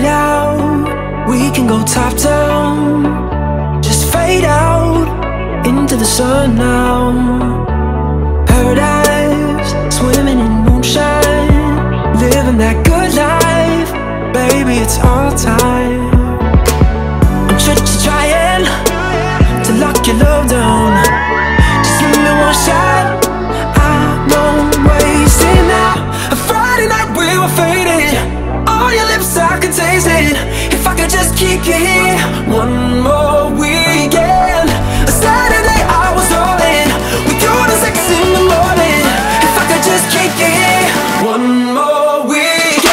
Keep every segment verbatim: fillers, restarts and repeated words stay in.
it out, we can go top down. Just fade out into the sun now. Paradise, swimming in moonshine, living that good life, baby, it's all time. I'm just trying to lock your love down. Just give me one shot, I won't waste it now. A Friday night we were faded, on your lips I can taste it. If I could just keep you here one more weekend. A Saturday I was all in, we go to six in the morning. If I could just keep you here one more weekend.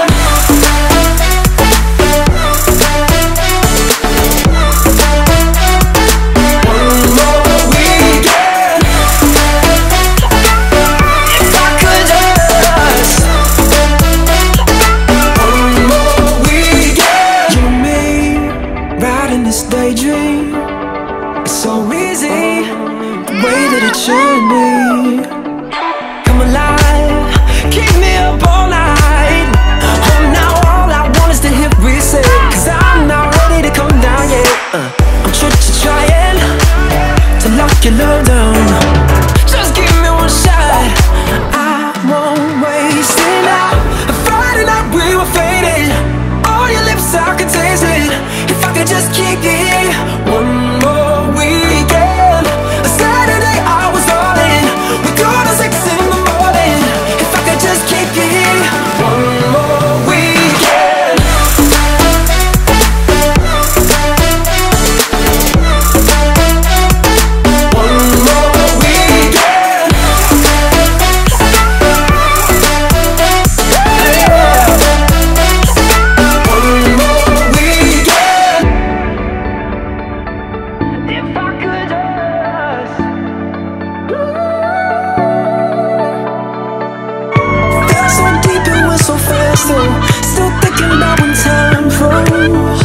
This daydream, it's so easy, the way that it should be. Come alive, keep me up all night. Oh, now all I want is to hear we say, cause I'm not ready to come down yet. uh, I'm just trying to lock your love down. Just give me one shot, I won't waste it now. A Friday night we were faded, on your lips I could taste it. If I could just keep you here one more weekend. A Saturday I was all in, we go to six in the morning. If I could just keep you here one more weekend. One more weekend. One more weekend. If I could just feel so deep and went so fast though. Still thinking about when time froze.